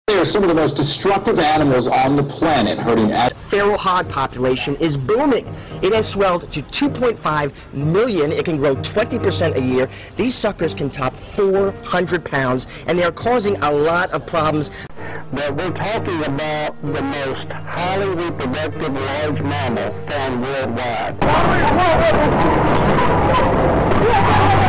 They are some of the most destructive animals on the planet, hurting feral hog population is booming. It has swelled to 2.5 million. It can grow 20% a year. These suckers can top 400 pounds, and they are causing a lot of problems. But we're talking about the most highly reproductive large mammal found worldwide.